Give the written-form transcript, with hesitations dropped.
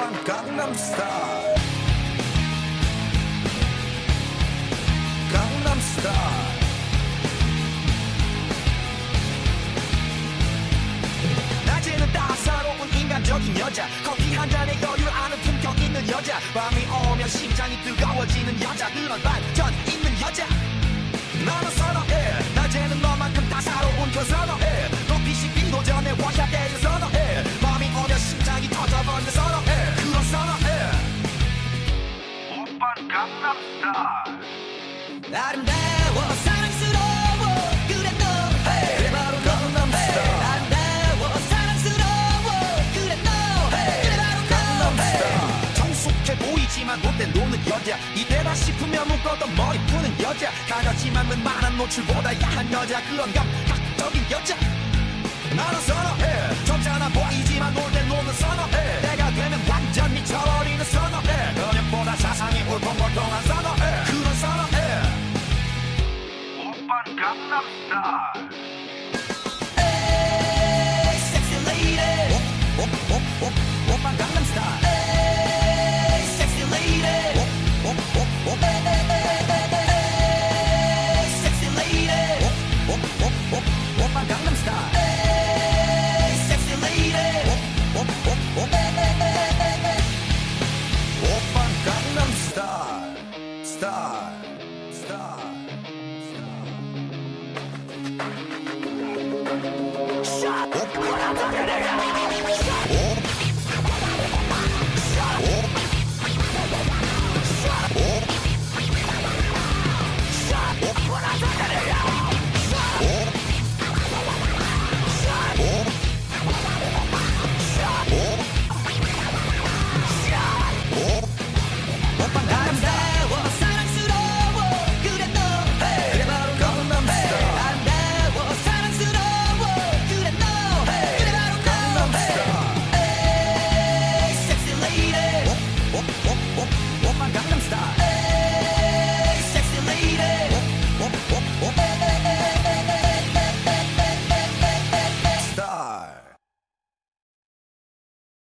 강남스타일 강남스타일 낮에는 따사로운 인간적인 여자 커피 한 잔에 여유를 아는 품격 있는 여자 밤이 오면 심장이 뜨거워지는 여자 그런 반전 있는 여자 나는 선호해 낮에는 너만큼 따사로운 그 선호해 높이시 비도 전에 와야 되는 선호해 밤이 오면 심장이 터져버리는 선호해 그런 선호해 오빤 강남스타일 아름다워 사랑스러워 그래 너 hey, 그래 바로 강남스타일 hey, 아름다워 사랑스러워 그래 너 hey, 그래 바로 강남스타일 성숙해 보이지만 못된 노는 여자 이때다 싶으면 묶었던 머리 푸는 여자 가렸지만 웬만한 노출보다 야한 여자 그런 감각적인 여자 나는 선호해 점잖아 보이지만 놀 때 노는 선호해 내가 되면 완전 미쳐버리는 선호해 근육보다 사상이 울퉁불퉁한 선호해 그런 선호해 오빤 강남스타일 에이 섹시 레이디 오빤 강남스타일 에이 섹시 레이디 에이 섹시 레이디 오빤 강남스타일 에이 섹시 레이디 오빤 강남스타일 스타일 Shut up!